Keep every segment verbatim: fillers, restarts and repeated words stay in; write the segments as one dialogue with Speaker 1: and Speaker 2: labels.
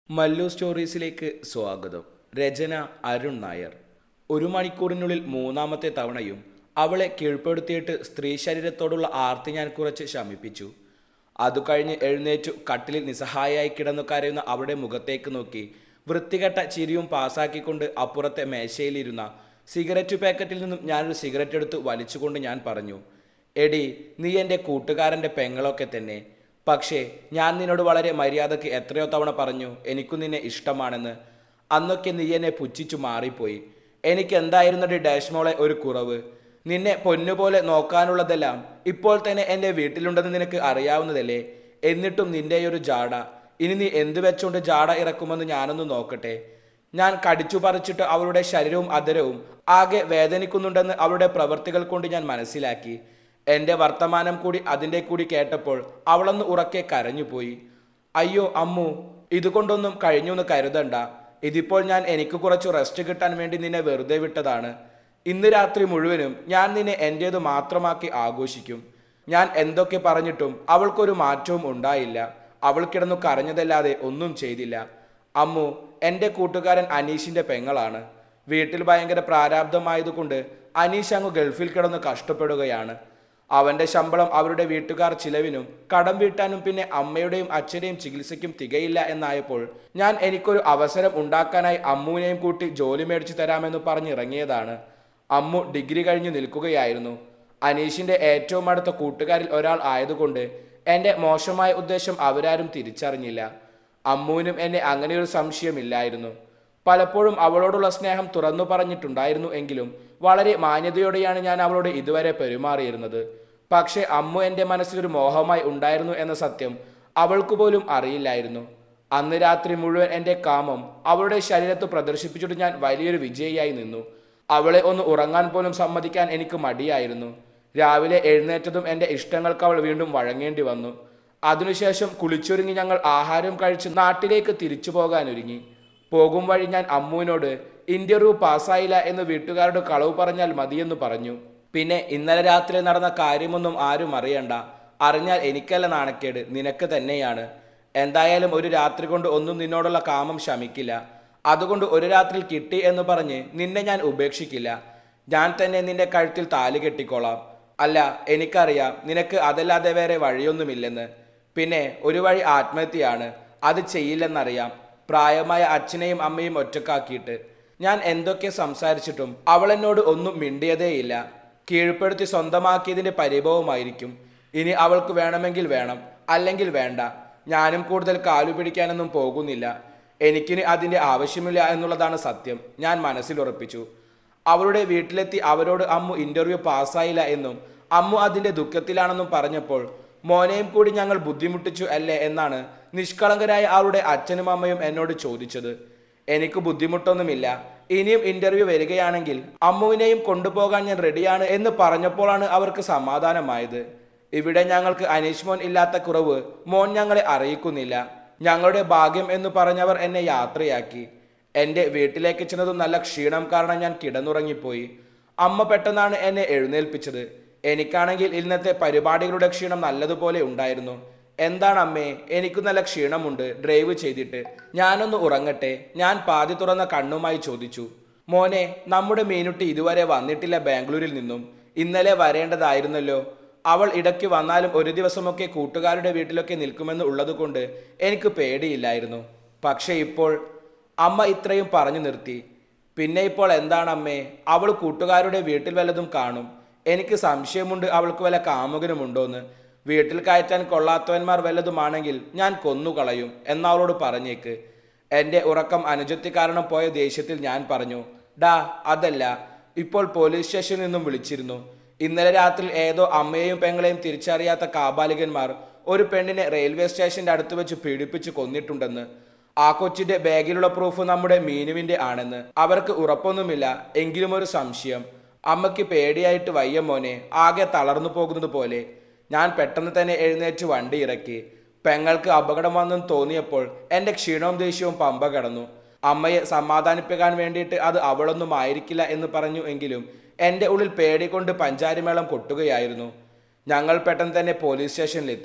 Speaker 1: മല്ലു സ്റ്റോറീസിലേക്ക് സ്വാഗതം. രചന അരുൺ നായർ. ഒരു മണിക്കൂറിനുള്ളിൽ മൂന്നാമത്തെ തവണയും അവളെ കീഴ്പ്പെടുത്തിയിട്ട് സ്ത്രീ ശരീരത്തോടുള്ള ആർത്തി ഞാൻ കുറച്ച് ശമിപ്പിച്ചു. അതു കഴിഞ്ഞ് എഴുന്നേറ്റു കട്ടിലിൽ നിസ്സഹായായി കിടന്നു കരയുന്ന അവളുടെ മുഖത്തേക്ക് നോക്കി വൃത്തികെട്ട ചിരിയും പാസാക്കിക്കൊണ്ട് അപ്പുറത്തെ മേശയിലിരുന്ന സിഗരറ്റ് പാക്കറ്റിൽ നിന്നും ഞാനൊരു സിഗരറ്റ് എടുത്ത് വലിച്ചുകൊണ്ട് ഞാൻ പറഞ്ഞു, എടി, നീ എൻ്റെ കൂട്ടുകാരൻ്റെ പെങ്ങളൊക്കെ തന്നെ. പക്ഷേ ഞാൻ നിന്നോട് വളരെ മര്യാദയ്ക്ക് എത്രയോ തവണ പറഞ്ഞു എനിക്കു നിന്നെ ഇഷ്ടമാണെന്ന്. അന്നൊക്കെ നീ എന്നെ പുച്ഛിച്ചു മാറിപ്പോയി. എനിക്ക് എന്തായിരുന്നടി ഡാഷ് മോളെ ഒരു കുറവ്? നിന്നെ പൊന്നുപോലെ നോക്കാനുള്ളതെല്ലാം ഇപ്പോൾ തന്നെ എൻ്റെ വീട്ടിലുണ്ടെന്ന് നിനക്ക് അറിയാവുന്നതല്ലേ. എന്നിട്ടും നിൻ്റെ ഒരു ജാട. ഇനി നീ എന്തു വെച്ചുകൊണ്ട് ജാട ഇറക്കുമെന്ന് ഞാനൊന്ന് നോക്കട്ടെ. ഞാൻ കടിച്ചു പറിച്ചിട്ട് അവളുടെ ശരീരവും അധരവും ആകെ വേദനിക്കുന്നുണ്ടെന്ന് അവളുടെ പ്രവൃത്തികൾ കൊണ്ട് ഞാൻ മനസ്സിലാക്കി. എൻ്റെ വർത്തമാനം കൂടി അതിൻ്റെ കൂടി കേട്ടപ്പോൾ അവളൊന്ന് ഉറക്കെ കരഞ്ഞുപോയി. അയ്യോ അമ്മു, ഇതുകൊണ്ടൊന്നും കഴിഞ്ഞു എന്ന് കരുതണ്ട. ഇതിപ്പോൾ ഞാൻ എനിക്ക് കുറച്ച് റെസ്റ്റ് കിട്ടാൻ വേണ്ടി നിന്നെ വെറുതെ വിട്ടതാണ്. ഇന്ന് രാത്രി മുഴുവനും ഞാൻ നിന്നെ എൻ്റേത് മാത്രമാക്കി ആഘോഷിക്കും. ഞാൻ എന്തൊക്കെ പറഞ്ഞിട്ടും അവൾക്കൊരു മാറ്റവും ഉണ്ടായില്ല. അവൾ കിടന്നു കരഞ്ഞതല്ലാതെ ഒന്നും ചെയ്തില്ല. അമ്മു എൻ്റെ കൂട്ടുകാരൻ അനീഷിൻ്റെ പെങ്ങളാണ്. വീട്ടിൽ ഭയങ്കര പ്രാരാബ്ധമായതുകൊണ്ട് അനീഷ് അങ്ങ് ഗൾഫിൽ കിടന്ന് കഷ്ടപ്പെടുകയാണ്. അവൻ്റെ ശമ്പളം അവരുടെ വീട്ടുകാർ ചിലവിനും കടം വീട്ടാനും പിന്നെ അമ്മയുടെയും അച്ഛൻ്റെയും ചികിത്സയ്ക്കും തികയില്ല എന്നായപ്പോൾ ഞാൻ എനിക്കൊരു അവസരം ഉണ്ടാക്കാനായി അമ്മുവിനെയും കൂട്ടി ജോലി മേടിച്ചു തരാമെന്ന് പറഞ്ഞിറങ്ങിയതാണ്. അമ്മു ഡിഗ്രി കഴിഞ്ഞു നിൽക്കുകയായിരുന്നു. അനീഷിൻ്റെ ഏറ്റവും അടുത്ത കൂട്ടുകാരിൽ ഒരാൾ ആയതുകൊണ്ട് എൻ്റെ മോശമായ ഉദ്ദേശം അവരാരും തിരിച്ചറിഞ്ഞില്ല. അമ്മുവിനും എന്നെ അങ്ങനെയൊരു സംശയമില്ലായിരുന്നു. പലപ്പോഴും അവളോടുള്ള സ്നേഹം തുറന്നു പറഞ്ഞിട്ടുണ്ടായിരുന്നു എങ്കിലും വളരെ മാന്യതയോടെയാണ് ഞാൻ അവളോട് ഇതുവരെ പെരുമാറിയിരുന്നത്. പക്ഷേ അമ്മു എൻ്റെ മനസ്സിലൊരു മോഹമായി ഉണ്ടായിരുന്നു എന്ന സത്യം അവൾക്ക് പോലും അറിയില്ലായിരുന്നു. അന്ന് രാത്രി മുഴുവൻ എൻ്റെ കാമം അവളുടെ ശരീരത്ത് പ്രദർശിപ്പിച്ചിട്ട് ഞാൻ വലിയൊരു വിജയിയായി നിന്നു. അവളെ ഒന്ന് ഉറങ്ങാൻ പോലും സമ്മതിക്കാൻ എനിക്ക് മടിയായിരുന്നു. രാവിലെ എഴുന്നേറ്റതും എൻ്റെ ഇഷ്ടങ്ങൾക്ക് അവൾ വീണ്ടും വഴങ്ങേണ്ടി വന്നു. അതിനുശേഷം കുളിച്ചൊരുങ്ങി ഞങ്ങൾ ആഹാരം കഴിച്ച് നാട്ടിലേക്ക് തിരിച്ചു പോകാനൊരുങ്ങി. പോകും വഴി ഞാൻ അമ്മുവിനോട് ഇന്റർവ്യൂ പാസ്സായില്ല എന്ന് വീട്ടുകാരോട് കളവ് പറഞ്ഞാൽ മതിയെന്ന് പറഞ്ഞു. പിന്നെ ഇന്നലെ രാത്രി നടന്ന കാര്യമൊന്നും ആരും അറിയണ്ട. അറിഞ്ഞാൽ എനിക്കല്ല നാണക്കേട്, നിനക്ക് തന്നെയാണ്. എന്തായാലും ഒരു രാത്രി കൊണ്ട് ഒന്നും നിന്നോടുള്ള കാമം ശമിക്കില്ല. അതുകൊണ്ട് ഒരു രാത്രിയിൽ കിട്ടി എന്ന് പറഞ്ഞ് നിന്നെ ഞാൻ ഉപേക്ഷിക്കില്ല. ഞാൻ തന്നെ നിന്റെ കഴുത്തിൽ താലി കെട്ടിക്കോളാം. അല്ല, എനിക്കറിയാം നിനക്ക് അതല്ലാതെ വേറെ വഴിയൊന്നുമില്ലെന്ന്. പിന്നെ ഒരു വഴി ആത്മഹത്യയാണ്. അത് ചെയ്യില്ലെന്നറിയാം. പ്രായമായ അച്ഛനെയും അമ്മയും ഒറ്റക്കാക്കിയിട്ട് ഞാൻ എന്തൊക്കെ സംസാരിച്ചിട്ടും അവൾ എന്നോട് ഒന്നും മിണ്ടിയതേയില്ല. കീഴ്പ്പെടുത്തി സ്വന്തമാക്കിയതിൻ്റെ പരിഭവമായിരിക്കും. ഇനി അവൾക്ക് വേണമെങ്കിൽ വേണം, അല്ലെങ്കിൽ വേണ്ട. ഞാനും കൂടുതൽ കാലു പിടിക്കാനൊന്നും പോകുന്നില്ല. എനിക്കിനി അതിൻ്റെ ആവശ്യമില്ല എന്നുള്ളതാണ് സത്യം. ഞാൻ മനസ്സിലുറപ്പിച്ചു. അവളുടെ വീട്ടിലെത്തി അവരോട് അമ്മു ഇൻ്റർവ്യൂ പാസ്സായില്ല എന്നും അമ്മു അതിൻ്റെ ദുഃഖത്തിലാണെന്നും പറഞ്ഞപ്പോൾ മോനെയും കൂടി ഞങ്ങൾ ബുദ്ധിമുട്ടിച്ചു അല്ലേ എന്നാണ് നിഷ്കളങ്കരായ അവളുടെ അച്ഛനും അമ്മയും എന്നോട് ചോദിച്ചത്. എനിക്ക് ബുദ്ധിമുട്ടൊന്നുമില്ല. ഇനിയും ഇൻ്റർവ്യൂ വരികയാണെങ്കിൽ അമ്മുവിനെയും കൊണ്ടുപോകാൻ ഞാൻ റെഡിയാണ് എന്ന് പറഞ്ഞപ്പോഴാണ് അവർക്ക് സമാധാനമായത്. ഇവിടെ ഞങ്ങൾക്ക് അനീഷ് മോൻ ഇല്ലാത്ത കുറവ് മോൻ ഞങ്ങളെ അറിയിക്കുന്നില്ല. ഞങ്ങളുടെ ഭാഗ്യം എന്ന് പറഞ്ഞവർ എന്നെ യാത്രയാക്കി. എൻ്റെ വീട്ടിലേക്ക് ചെന്നതും നല്ല ക്ഷീണം കാരണം ഞാൻ കിടന്നുറങ്ങിപ്പോയി. അമ്മ പെട്ടെന്നാണ് എന്നെ എഴുന്നേൽപ്പിച്ചത്. എനിക്കാണെങ്കിൽ ഇന്നത്തെ പരിപാടികളുടെ ക്ഷീണം നല്ലതുപോലെ ഉണ്ടായിരുന്നു. എന്താണ് അമ്മേ, എനിക്ക് നല്ല ക്ഷീണമുണ്ട് ഡ്രൈവ് ചെയ്തിട്ട്. ഞാനൊന്ന് ഉറങ്ങട്ടെ, ഞാൻ പാതി തുറന്ന കണ്ണുമായി ചോദിച്ചു. മോനെ, നമ്മുടെ മീനുട്ടി ഇതുവരെ വന്നിട്ടില്ല ബാംഗ്ലൂരിൽ നിന്നും. ഇന്നലെ വരേണ്ടതായിരുന്നല്ലോ. അവൾ ഇടയ്ക്ക് വന്നാലും ഒരു ദിവസമൊക്കെ കൂട്ടുകാരുടെ വീട്ടിലൊക്കെ നിൽക്കുമെന്ന് ഉള്ളതുകൊണ്ട് എനിക്ക് പേടിയില്ലായിരുന്നു. പക്ഷേ ഇപ്പോൾ അമ്മ ഇത്രയും പറഞ്ഞു നിർത്തി. പിന്നെ ഇപ്പോൾ എന്താണ് അമ്മേ? അവൾ കൂട്ടുകാരുടെ വീട്ടിൽ വല്ലതും കാണും. എനിക്ക് സംശയമുണ്ട് അവൾക്ക് വല്ല കാമുകനുമുണ്ടോന്ന്. വീട്ടിൽ കയറ്റാൻ കൊള്ളാത്തവന്മാർ വല്ലതുമാണെങ്കിൽ ഞാൻ കൊന്നുകളയും എന്നവളോട് പറഞ്ഞേക്ക്. എൻ്റെ ഉറക്കം അനുജത്തി കാരണം പോയ ദേഷ്യത്തിൽ ഞാൻ പറഞ്ഞു, ഡാ അതല്ല, ഇപ്പോൾ പോലീസ് സ്റ്റേഷനിൽ നിന്നും വിളിച്ചിരുന്നു. ഇന്നലെ രാത്രി ഏതോ അമ്മയെയും പെങ്ങളെയും തിരിച്ചറിയാത്ത കാബാലികന്മാർ ഒരു പെണ്ണിനെ റെയിൽവേ സ്റ്റേഷൻ്റെ അടുത്ത് വെച്ച് പീഡിപ്പിച്ച് കൊന്നിട്ടുണ്ടെന്ന്. ആ കൊച്ചിൻ്റെ ബാഗിലുള്ള പ്രൂഫ് നമ്മുടെ മീനുവിൻ്റെ ആണെന്ന്. അവർക്ക് ഉറപ്പൊന്നുമില്ല, എങ്കിലും ഒരു സംശയം. അമ്മയ്ക്ക് പേടിയായിട്ട് വയ്യ മോനെ, ആകെ തളർന്നു പോകുന്നത് പോലെ. ഞാൻ പെട്ടെന്ന് തന്നെ എഴുന്നേറ്റ് വണ്ടി ഇറക്കി. പെങ്ങൾക്ക് അപകടം വന്നെന്ന് തോന്നിയപ്പോൾ എൻ്റെ ക്ഷീണവും ദേഷ്യവും പമ്പ കടന്നു. അമ്മയെ സമാധാനിപ്പിക്കാൻ വേണ്ടിയിട്ട് അത് അവളൊന്നും ആയിരിക്കില്ല എന്ന് പറഞ്ഞു. എങ്കിലും എൻ്റെ ഉള്ളിൽ പേടി കൊണ്ട് പഞ്ചാരിമേളം കൊട്ടുകയായിരുന്നു. ഞങ്ങൾ പെട്ടെന്ന് തന്നെ പോലീസ് സ്റ്റേഷനിലെത്തി.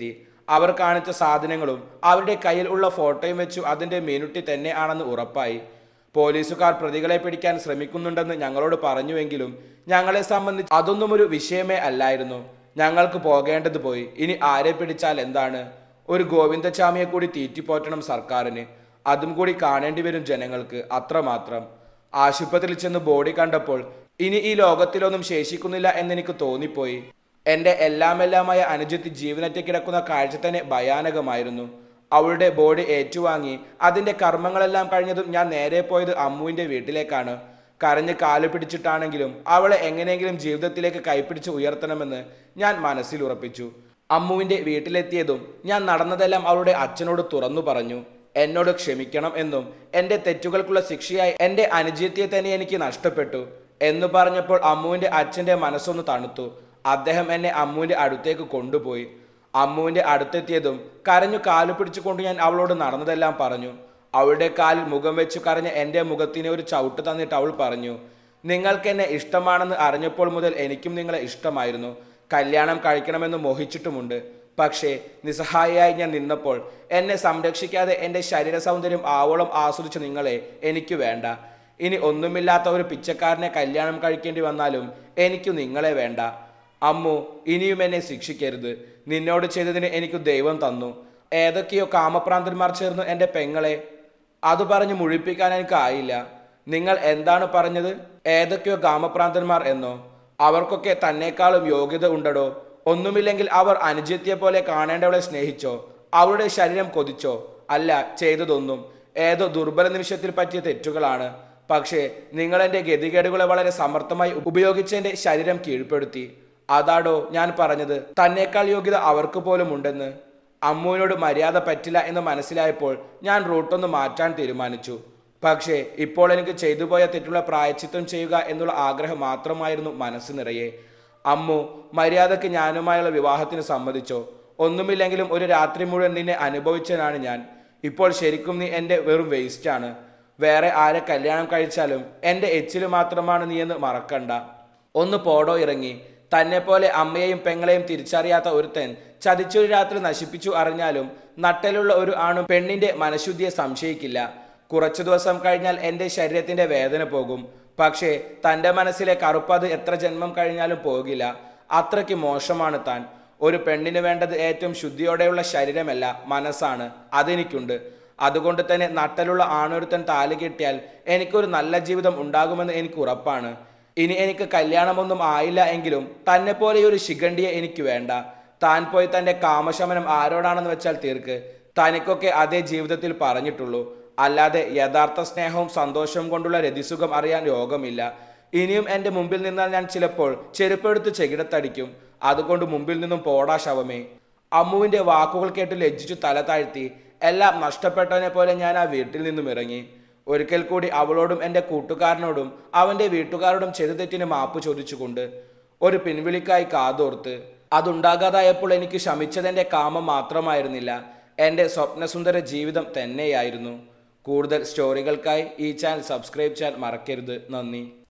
Speaker 1: അവർ കാണിച്ച സാധനങ്ങളും അവരുടെ കയ്യിൽ ഉള്ള ഫോട്ടോയും വെച്ചു അതിൻ്റെ മീനുട്ടി തന്നെ ആണെന്ന് ഉറപ്പായി. പോലീസുകാർ പ്രതികളെ പിടിക്കാൻ ശ്രമിക്കുന്നുണ്ടെന്ന് ഞങ്ങളോട് പറഞ്ഞുവെങ്കിലും ഞങ്ങളെ സംബന്ധിച്ച് അതൊന്നും ഒരു വിഷയമേ അല്ലായിരുന്നു. ഞങ്ങൾക്ക് പോകേണ്ടത് പോയി. ഇനി ആരെ പിടിച്ചാൽ എന്താണ്? ഒരു ഗോവിന്ദച്ചാമിയെ കൂടി തീറ്റിപ്പോറ്റണം സർക്കാരിന്. അതും കൂടി കാണേണ്ടി വരും ജനങ്ങൾക്ക്. അത്രമാത്രം. ആശുപത്രിയിൽ ചെന്ന് ബോഡി കണ്ടപ്പോൾ ഇനി ഈ ലോകത്തിലൊന്നും ശേഷിക്കുന്നില്ല എന്നെനിക്ക് തോന്നിപ്പോയി. എൻ്റെ എല്ലാമെല്ലാമായ അനുജത്തി ജീവനറ്റ് കിടക്കുന്ന കാഴ്ച തന്നെ ഭയാനകമായിരുന്നു. അവളുടെ ബോഡി ഏറ്റുവാങ്ങി അതിൻ്റെ കർമ്മങ്ങളെല്ലാം കഴിഞ്ഞതും ഞാൻ നേരെ പോയത് അമ്മുവിൻ്റെ വീട്ടിലേക്കാണ്. കരഞ്ഞ് കാല് പിടിച്ചിട്ടാണെങ്കിലും അവളെ എങ്ങനെയെങ്കിലും ജീവിതത്തിലേക്ക് കൈപ്പിടിച്ച് ഉയർത്തണമെന്ന് ഞാൻ മനസ്സിൽ ഉറപ്പിച്ചു. അമ്മുവിൻ്റെ വീട്ടിലെത്തിയതും ഞാൻ നടന്നതെല്ലാം അവളുടെ അച്ഛനോട് തുറന്നു പറഞ്ഞു. എന്നോട് ക്ഷമിക്കണം എന്നും എൻ്റെ തെറ്റുകൾക്കുള്ള ശിക്ഷയായി എൻ്റെ അനുജത്തിയെ തന്നെ എനിക്ക് നഷ്ടപ്പെട്ടു എന്ന് പറഞ്ഞപ്പോൾ അമ്മുവിൻ്റെ അച്ഛൻ്റെ മനസ്സൊന്ന് തണുത്തു. അദ്ദേഹം എന്നെ അമ്മുവിൻ്റെ അടുത്തേക്ക് കൊണ്ടുപോയി. അമ്മുവിൻ്റെ അടുത്തെത്തിയതും കരഞ്ഞു കാലു പിടിച്ചുകൊണ്ട് ഞാൻ അവളോട് നടന്നതെല്ലാം പറഞ്ഞു. അവളുടെ കാലിൽ മുഖം വെച്ചു കരഞ്ഞ എൻ്റെ മുഖത്തിനെ ഒരു ചവിട്ട് തന്നിട്ട് അവൾ പറഞ്ഞു, നിങ്ങൾക്ക് എന്നെ ഇഷ്ടമാണെന്ന് അറിഞ്ഞപ്പോൾ മുതൽ എനിക്കും നിങ്ങളെ ഇഷ്ടമായിരുന്നു. കല്യാണം കഴിക്കണമെന്ന് മോഹിച്ചിട്ടുമുണ്ട്. പക്ഷേ നിസ്സഹായിയായി ഞാൻ നിന്നപ്പോൾ എന്നെ സംരക്ഷിക്കാതെ എൻ്റെ ശരീര സൗന്ദര്യം ആവോളം ആസ്വദിച്ച നിങ്ങളെ എനിക്ക് വേണ്ട. ഇനി ഒന്നുമില്ലാത്ത ഒരു പിച്ചക്കാരനെ കല്യാണം കഴിക്കേണ്ടി വന്നാലും എനിക്ക് നിങ്ങളെ വേണ്ട. അമ്മു, ഇനിയും എന്നെ ശിക്ഷിക്കരുത്. നിന്നോട് ചെയ്തതിന് എനിക്ക് ദൈവം തന്നു. ഏതൊക്കെയോ കാമപ്രാന്തന്മാർ ചേർന്ന് എൻ്റെ പെങ്ങളെ. അത് പറഞ്ഞ് മുഴിപ്പിക്കാൻ എനിക്കായില്ല. നിങ്ങൾ എന്താണ് പറഞ്ഞത്? ഏതൊക്കെയോ കാമപ്രാന്തന്മാർ എന്നോ? അവർക്കൊക്കെ തന്നെക്കാളും യോഗ്യത ഉണ്ടടോ. ഒന്നുമില്ലെങ്കിൽ അവർ അനുജത്തിയെ പോലെ കാണേണ്ടവളെ സ്നേഹിച്ചോ? അവളുടെ ശരീരം കൊതിച്ചോ? അല്ല, ചെയ്തതൊന്നും ഏതോ ദുർബല നിമിഷത്തിൽ പറ്റിയ തെറ്റുകളാണ്. പക്ഷേ നിങ്ങൾ എൻ്റെ ഗതികേടുകളെ വളരെ സമർത്ഥമായി ഉപയോഗിച്ച് എൻ്റെ ശരീരം കീഴ്പ്പെടുത്തി. അതാടോ ഞാൻ പറഞ്ഞത്, തന്നേക്കാൾ യോഗ്യത അവർക്ക് പോലും ഉണ്ടെന്ന്. അമ്മുവിനോട് മര്യാദ പറ്റില്ല എന്ന് മനസ്സിലായപ്പോൾ ഞാൻ റൂട്ടൊന്ന് മാറ്റാൻ തീരുമാനിച്ചു. പക്ഷേ ഇപ്പോൾ എനിക്ക് ചെയ്തു പോയ തെറ്റുള്ള പ്രായശ്ചിത്തം ചെയ്യുക എന്നുള്ള ആഗ്രഹം മാത്രമായിരുന്നു മനസ്സ് നിറയെ. അമ്മു, മര്യാദക്ക് ഞാനുമായുള്ള വിവാഹത്തിന് സമ്മതിച്ചോ? ഒന്നുമില്ലെങ്കിലും ഒരു രാത്രി മുഴുവൻ നിന്നെ അനുഭവിച്ചതാണ് ഞാൻ. ഇപ്പോൾ ശരിക്കും നീ എൻ്റെ വെറും വേസ്റ്റാണ്. വേറെ ആരെ കല്യാണം കഴിച്ചാലും എൻ്റെ എച്ചില് മാത്രമാണ് നീ എന്ന് മറക്കണ്ട. ഒന്ന് പോടോ ഇറങ്ങി. തന്നെ പോലെ അമ്മയെയും പെങ്ങളെയും തിരിച്ചറിയാത്ത ഒരുത്തൻ ചതിച്ചൊരു രാത്രി നശിപ്പിച്ചു അറിഞ്ഞാലും നട്ടലുള്ള ഒരു ആണും പെണ്ണിൻ്റെ മനഃശുദ്ധിയെ സംശയിക്കില്ല. കുറച്ചു ദിവസം കഴിഞ്ഞാൽ എൻ്റെ ശരീരത്തിൻ്റെ വേദന പോകും. പക്ഷേ തൻ്റെ മനസ്സിലെ കറുപ്പത് എത്ര ജന്മം കഴിഞ്ഞാലും പോകില്ല. അത്രയ്ക്ക് മോശമാണ് താൻ. ഒരു പെണ്ണിന് വേണ്ടത് ഏറ്റവും ശുദ്ധിയോടെയുള്ള ശരീരമല്ല, മനസ്സാണ്. അതെനിക്കുണ്ട്. അതുകൊണ്ട് തന്നെ നട്ടലുള്ള ആണൊരുത്തൻ താലി കെട്ടിയാൽ എനിക്കൊരു നല്ല ജീവിതം ഉണ്ടാകുമെന്ന് എനിക്ക് ഉറപ്പാണ്. ഇനി എനിക്ക് കല്യാണമൊന്നും ആയില്ല എങ്കിലും തന്നെ പോലെ ഒരു ശിഖണ്ഡിയെ എനിക്ക് വേണ്ട. താൻ പോയി തൻ്റെ കാമശമനം ആരോടാണെന്ന് വെച്ചാൽ തീർക്ക്. തനിക്കൊക്കെ അതേ ജീവിതത്തിൽ പറഞ്ഞിട്ടുള്ളൂ. അല്ലാതെ യഥാർത്ഥ സ്നേഹവും സന്തോഷവും കൊണ്ടുള്ള രതിസുഖം അറിയാൻ യോഗമില്ല. ഇനിയും എൻ്റെ മുമ്പിൽ നിന്നാൽ ഞാൻ ചിലപ്പോൾ ചെരുപ്പെടുത്ത് ചെകിടത്തടിക്കും. അതുകൊണ്ട് മുമ്പിൽ നിന്നും പോടാ ശവമേ. അമ്മുവിൻ്റെ വാക്കുകൾ കേട്ട് ലജ്ജിച്ചു തല താഴ്ത്തി എല്ലാം നഷ്ടപ്പെട്ടവനെ പോലെ ഞാൻ ആ വീട്ടിൽ നിന്നും ഇറങ്ങി. ഒരിക്കൽ കൂടി അവളോടും എൻ്റെ കൂട്ടുകാരനോടും അവൻ്റെ വീട്ടുകാരോടും ചെയ്ത തെറ്റിന് മാപ്പ് ചോദിച്ചുകൊണ്ട് ഒരു പിൻവിളിക്കായി കാതോർത്ത്. അതുണ്ടാകാതായപ്പോൾ എനിക്ക് ശമിച്ചതെൻ്റെ കാമം മാത്രമായിരുന്നില്ല, എൻ്റെ സ്വപ്നസുന്ദര ജീവിതം തന്നെയായിരുന്നു. കൂടുതൽ സ്റ്റോറികൾക്കായി ഈ ചാനൽ സബ്സ്ക്രൈബ് ചെയ്യാൻ മറക്കരുത്. നന്ദി.